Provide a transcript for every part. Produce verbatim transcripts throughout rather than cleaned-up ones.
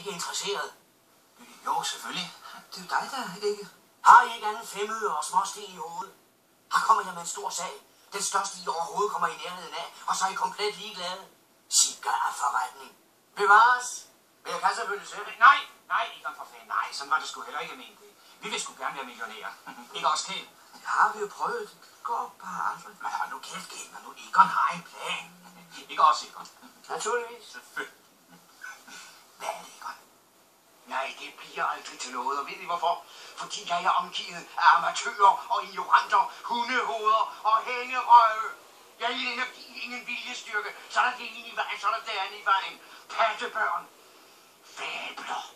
ikke interesseret? Jo, selvfølgelig. Det er jo dig, der ikke... Har I ikke anden femøre og småsten i hovedet? Her kommer jeg med en stor sag. Den største, I overhovedet kommer i nærheden af, og så er I komplet ligeglade. Cigarforretning. Bevares. Men jeg kan selvfølgelig selv. Nej, nej, Egon for fanden. Nej, sådan var det sgu heller ikke ment. Vi vil sgu gerne være millionærer. Ikke også, Kjeld? Det har vi jo prøvet. Det går bare aldrig. Men hold nu kæft, Kjeld, når nu Egon har en plan. Ikke også, Egon? Naturligvis. Selvfølgelig. Hvad er det, Egon? Nej, det bliver aldrig til noget, og ved I hvorfor? Fordi jeg er omgivet af amatører og ignoranter, hundehoveder og hængerøve. Jeg er en energi, ingen viljestyrke. Så er der det ene i vejen, så er der det andet i vejen. Pattebørn. Fabler.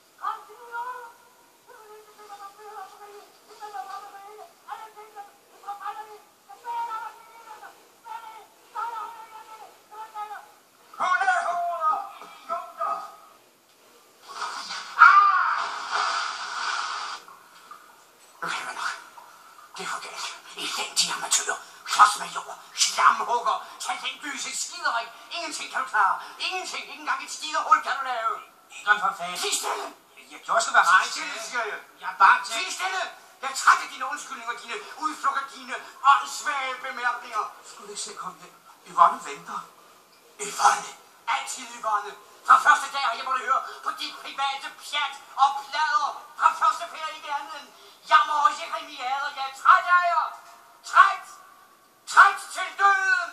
Det er for galt. Elendige amatører. Klodsmajorer. Slamhugger. Talentbøse. Skiderik. Ingenting kan du klare. Ingenting. Ikke engang et skidehul kan du lave. Egon for fanden. Sig stille. Jeg gjorde sgu være Sig stille, siger jeg. Jeg er bange til. Sig stille. Jeg er træt af dine undskyldninger, dine udflukker, dine åndssvage bemærkninger. Skulle du ikke se komme hjem? Yvonne venter. Yvonne. Altid Yvonne. Fra første dag har jeg måttet høre på dit private pjat og plader. Fra første færd ikke andet end jammer og jeremiader. Jeg er træt af jer. Træt. Træt til døden.